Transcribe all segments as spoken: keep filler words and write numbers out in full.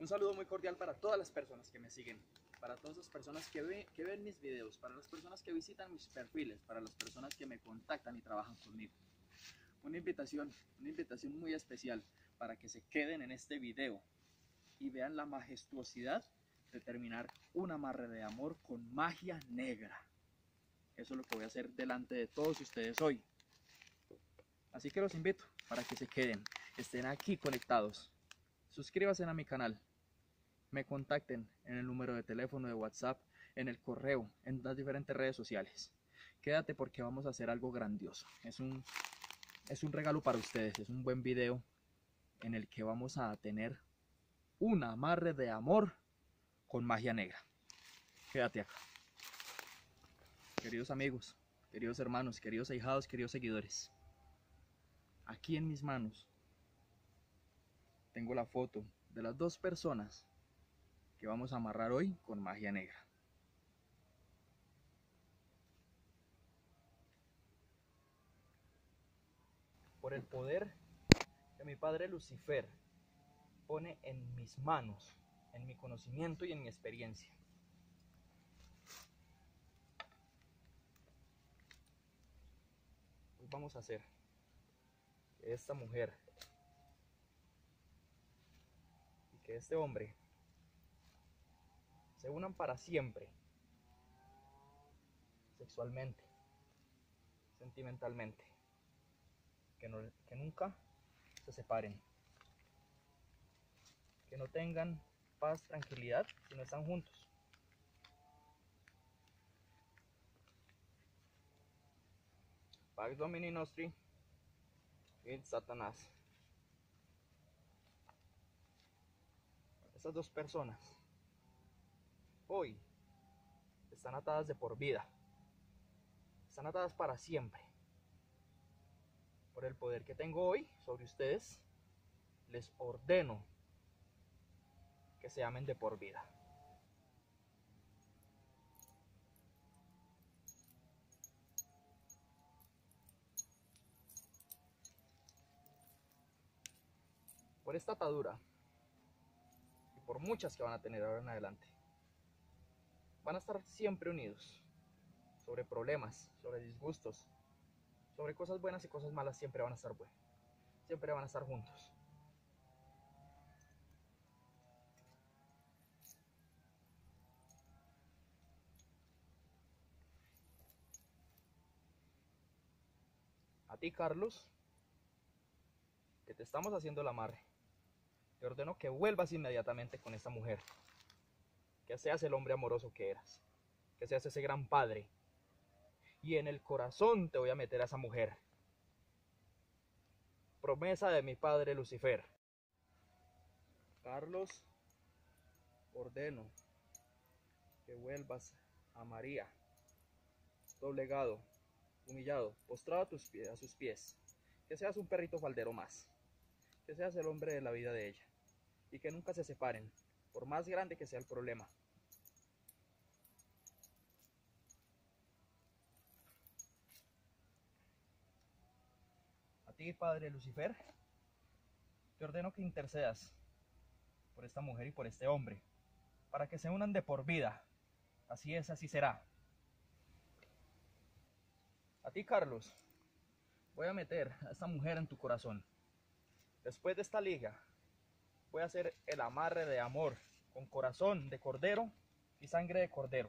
Un saludo muy cordial para todas las personas que me siguen, para todas las personas que, ve, que ven mis videos, para las personas que visitan mis perfiles, para las personas que me contactan y trabajan conmigo. Una invitación, una invitación muy especial para que se queden en este video y vean la majestuosidad de terminar un amarre de amor con magia negra. Eso es lo que voy a hacer delante de todos ustedes hoy. Así que los invito para que se queden, estén aquí conectados. Suscríbanse a mi canal, me contacten en el número de teléfono de WhatsApp, en el correo, en las diferentes redes sociales. Quédate porque vamos a hacer algo grandioso. Es un, es un regalo para ustedes, es un buen video en el que vamos a tener un amarre de amor con magia negra. Quédate acá. Queridos amigos, queridos hermanos, queridos ahijados, queridos seguidores. Aquí en mis manos tengo la foto de las dos personas que vamos a amarrar hoy con magia negra. Por el poder que mi padre Lucifer pone en mis manos, en mi conocimiento y en mi experiencia. Hoy vamos a hacer que esta mujer y que este hombre se unan para siempre, sexualmente, sentimentalmente, que, no, que nunca se separen, que no tengan paz, tranquilidad si no están juntos. Pax Domini Nostri et Satanás. Estas dos personas hoy están atadas de por vida, están atadas para siempre. Por el poder que tengo hoy sobre ustedes, les ordeno que se amen de por vida. Por esta atadura y por muchas que van a tener ahora en adelante, van a estar siempre unidos sobre problemas, sobre disgustos, sobre cosas buenas y cosas malas. Siempre van a estar buenos, siempre van a estar juntos. A ti, Carlos, que te estamos haciendo el amarre, te ordeno que vuelvas inmediatamente con esta mujer, que seas el hombre amoroso que eras, que seas ese gran padre, y en el corazón te voy a meter a esa mujer. Promesa de mi padre Lucifer. Carlos, ordeno que vuelvas a María, doblegado, humillado, postrado a, tus pies, a sus pies, que seas un perrito faldero más, que seas el hombre de la vida de ella, y que nunca se separen, por más grande que sea el problema. A ti, padre Lucifer, te ordeno que intercedas por esta mujer y por este hombre, para que se unan de por vida. Así es, así será. A ti, Carlos, voy a meter a esta mujer en tu corazón. Después de esta liga, voy a hacer el amarre de amor con corazón de cordero y sangre de cordero.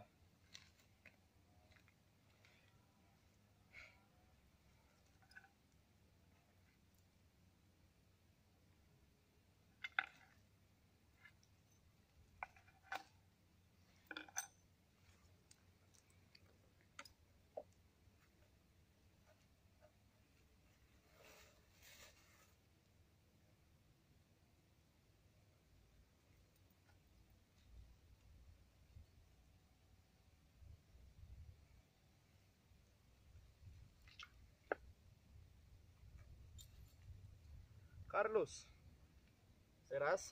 Carlos, serás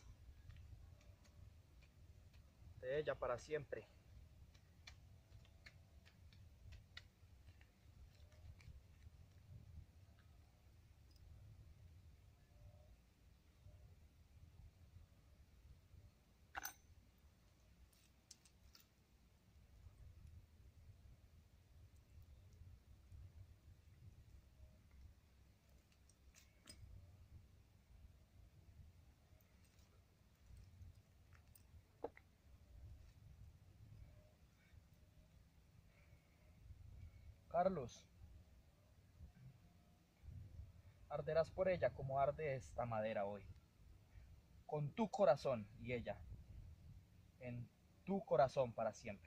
de ella para siempre. Carlos, arderás por ella como arde esta madera hoy, con tu corazón y ella en tu corazón para siempre.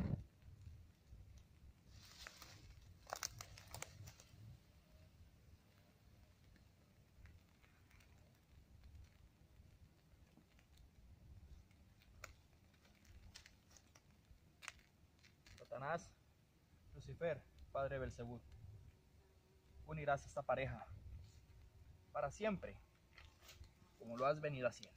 Satanás, Lucifer, Padre Belcebú, unirás esta pareja para siempre, como lo has venido haciendo.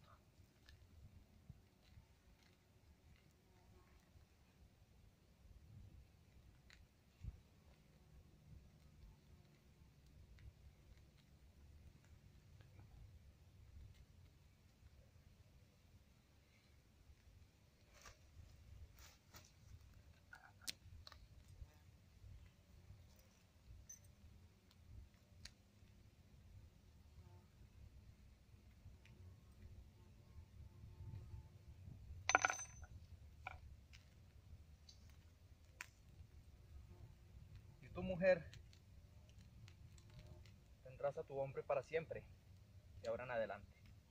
Y tu mujer tendrás a tu hombre para siempre, de ahora en adelante.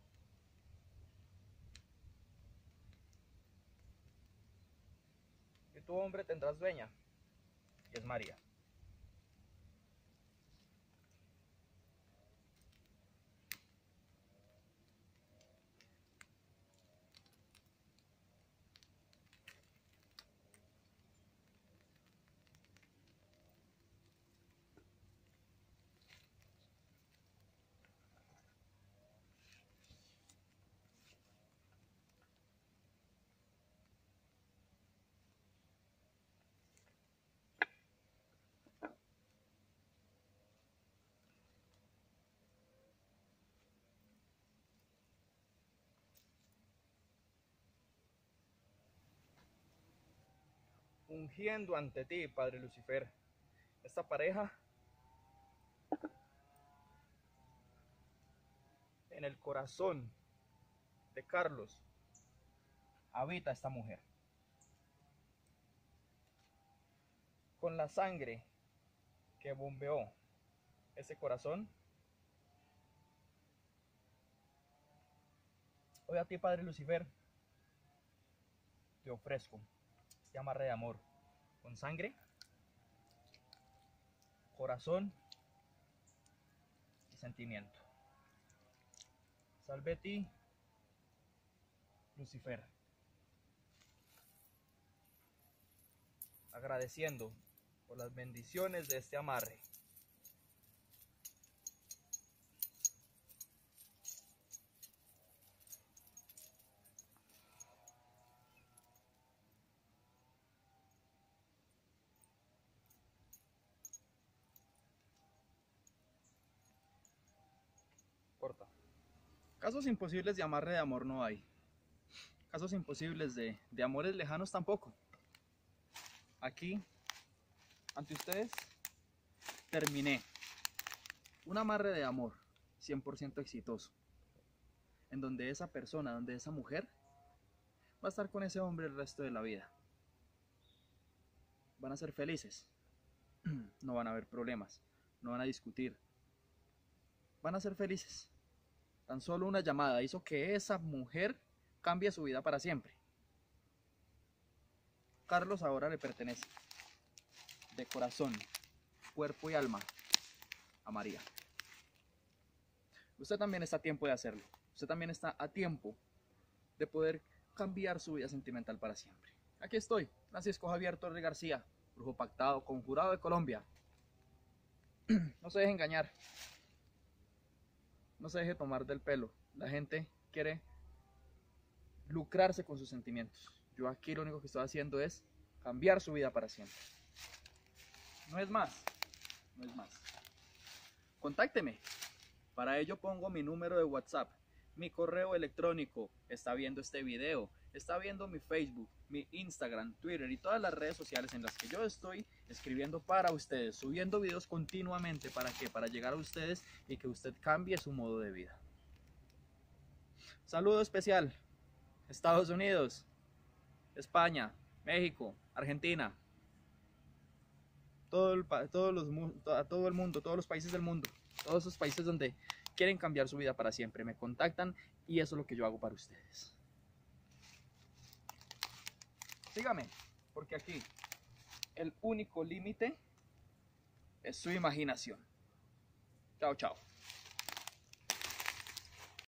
Y tu hombre tendrás dueña, y es María. Ungiendo ante ti, Padre Lucifer, esta pareja en el corazón de Carlos habita esta mujer. Con la sangre que bombeó ese corazón, hoy a ti, Padre Lucifer, te ofrezco este amarre de amor con sangre, corazón y sentimiento. Salve ti, Lucifer, agradeciendo por las bendiciones de este amarre. Corta. Casos imposibles de amarre de amor no hay. Casos imposibles de, de amores lejanos tampoco. Aquí, ante ustedes, terminé un amarre de amor cien por ciento exitoso, en donde esa persona, donde esa mujer va a estar con ese hombre el resto de la vida. Van a ser felices, no van a haber problemas, no van a discutir, van a ser felices. Tan solo una llamada hizo que esa mujer cambie su vida para siempre. Carlos ahora le pertenece, de corazón, cuerpo y alma, a María. Usted también está a tiempo de hacerlo. Usted también está a tiempo de poder cambiar su vida sentimental para siempre. Aquí estoy, Francisco Javier Torres García, brujo pactado, conjurado de Colombia. No se deje engañar. No se deje tomar del pelo. La gente quiere lucrarse con sus sentimientos. Yo aquí lo único que estoy haciendo es cambiar su vida para siempre. No es más. No es más. Contácteme. Para ello pongo mi número de WhatsApp, mi correo electrónico. Está viendo este video, está viendo mi Facebook, mi Instagram, Twitter y todas las redes sociales en las que yo estoy escribiendo para ustedes, subiendo videos continuamente. ¿Para qué? Para llegar a ustedes y que usted cambie su modo de vida. Saludo especial. Estados Unidos, España, México, Argentina. todo el, todos los, a todo el mundo, todos los países del mundo, todos esos países donde quieren cambiar su vida para siempre, me contactan y eso es lo que yo hago para ustedes. Sígame, porque aquí el único límite es su imaginación. Chao, chao.